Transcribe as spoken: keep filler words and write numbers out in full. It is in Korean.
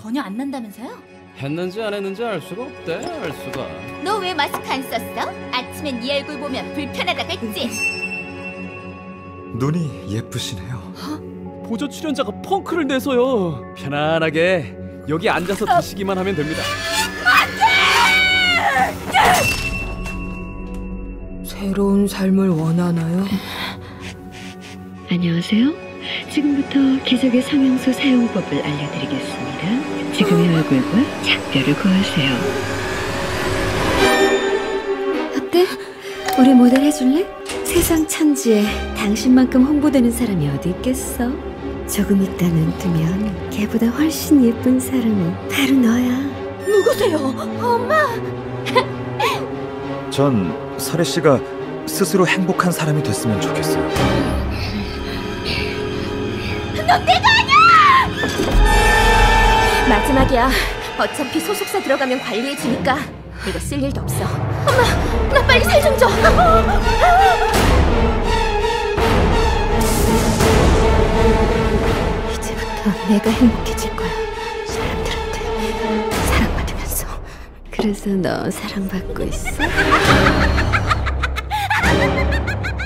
전혀 안 난다면서요? 했는지 안 했는지 알 수가 없대. 알 수가. 너 왜 마스크 안 썼어? 아침에 네 얼굴 보면 불편하다고 했지? 눈이 예쁘시네요. 보조 출연자가 펑크를 내서요. 편안하게 여기 앉아서 드시기만 하면 됩니다. 새로운 삶을 원하나요? 안녕하세요. 지금부터 기적의 성형수 사용법을 알려드리겠습니다. 지금의 얼굴과 작별을 구하세요. 어때? 우리 모델 해줄래? 세상 천지에 당신만큼 홍보되는 사람이 어디 있겠어? 조금 있다 눈 뜨면 걔보다 훨씬 예쁜 사람은 바로 너야. 누구세요? 엄마! 전 설혜 씨가 스스로 행복한 사람이 됐으면 좋겠어요. 너 내가 아니야! 마지막이야. 어차피 소속사 들어가면 관리해주니까 이거 쓸 일도 없어. 엄마! 나 빨리 살 좀 줘! 이제부터 내가 행복해질 거야. 사람들한테 사랑받으면서. 그래서 너 사랑받고 있어?